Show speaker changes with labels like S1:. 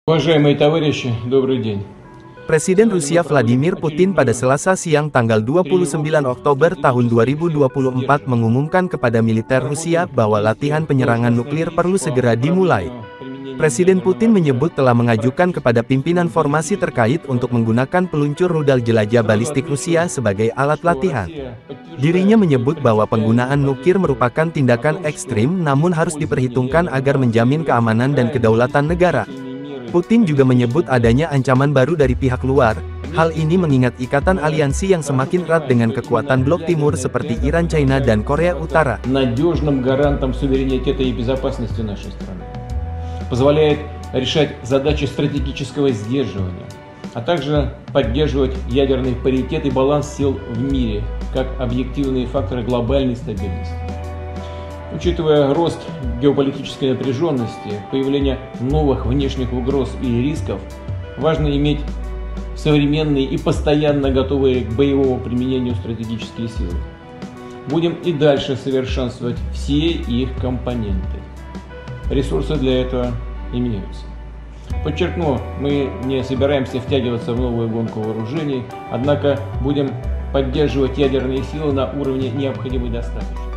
S1: Уважаемые товарищи, добрый день.
S2: Presiden Rusia Vladimir Putin pada Selasa siang tanggal 29 Oktober tahun 2024 mengumumkan kepada militer Rusia bahwa latihan penyerangan nuklir perlu segera dimulai. Presiden Putin menyebut telah mengajukan kepada pimpinan formasi terkait untuk menggunakan peluncur rudal jelajah balistik Rusia sebagai alat latihan. Dirinya menyebut bahwa penggunaan nuklir merupakan tindakan ekstrim namun harus diperhitungkan agar menjamin keamanan dan kedaulatan negara. Putin juga menyebut adanya ancaman baru dari pihak luar. Hal ini mengingat ikatan aliansi yang semakin erat dengan kekuatan blok timur seperti Iran, China, dan Korea Utara.
S1: Надежным гарантом суверенитета и безопасности нашей страны. Позволяет решать задачи стратегического сдерживания, а также поддерживать ядерный паритет и баланс сил в мире, как объективные факторы глобальной стабильности. Учитывая рост геополитической напряженности, появление новых внешних угроз и рисков, важно иметь современные и постоянно готовые к боевому применению стратегические силы. Будем и дальше совершенствовать все их компоненты. Ресурсы для этого имеются. Подчеркну, мы не собираемся втягиваться в новую гонку вооружений, однако будем поддерживать ядерные силы на уровне необходимой достаточности.